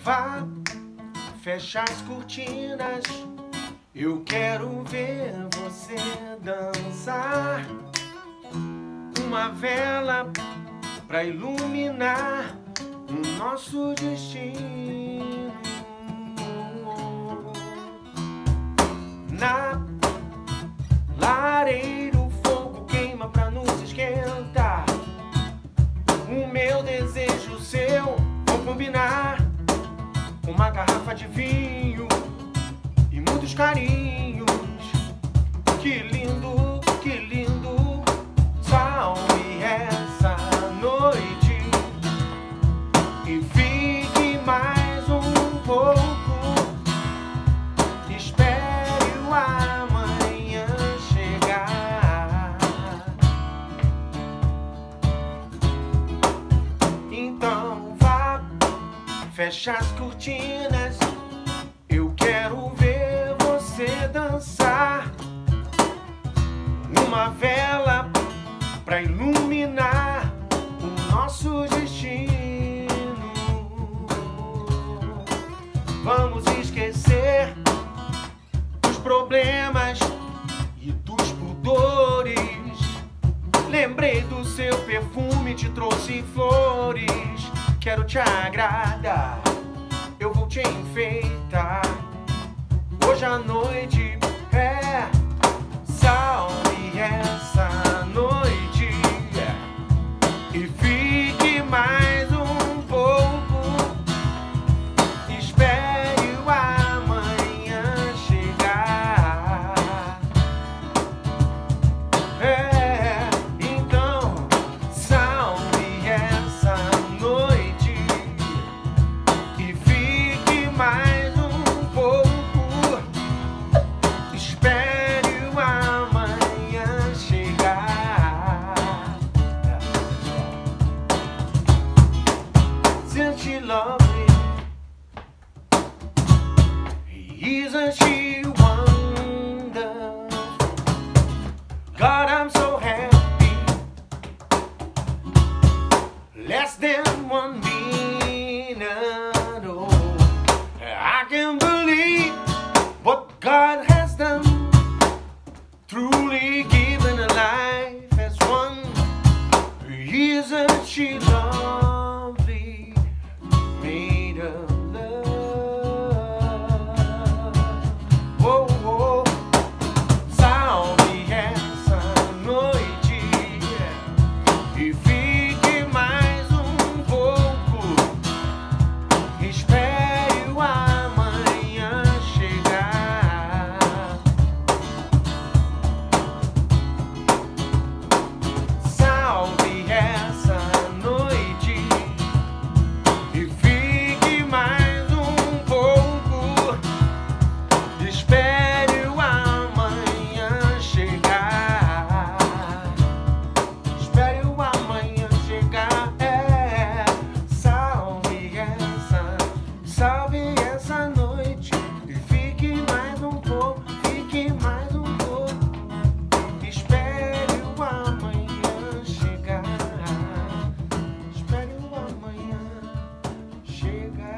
Vá, fecha as cortinas, eu quero ver você dançar. Uma vela pra iluminar o nosso destino. Na lareira o fogo queima pra nos esquentar. O meu desejo, o seu, vão combinar. Uma garrafa de vinho e muitos carinhos. Que lindo, que lindo. Salve essa noite e fique mais um pouco. Espere o amanhã chegar. Então vá, fecha as cortinas, eu quero ver você dançar. Uma vela pra iluminar o nosso destino. Vamos esquecer dos problemas e dos pudores. Lembrei do seu perfume, te trouxe flores. Quero te agradar, eu vou te enfeitar. Hoje à noite é salve essa noite e fique mais um pouco. Espere o amanhã chegar. Então salve essa noite e fique mais um pouco. Espere o amanhã chegar. Isn't she lovely? Isn't she wonderful? God, I'm so happy. Less than 1 minute. Oh, I can't believe what God has done. Truly given a life as one. Isn't she lovely? Made of love. Whoa, whoa. Salve essa noite e fique mais um pouco. Espere o amanhã chegar. Salve essa noite e fique mais um pouco. Espere o amanhã chegar. Espere o amanhã chegar. Salve essa noite e fique mais um pouco. Fique mais um pouco. Espere o amanhã chegar. Espere o amanhã chegar.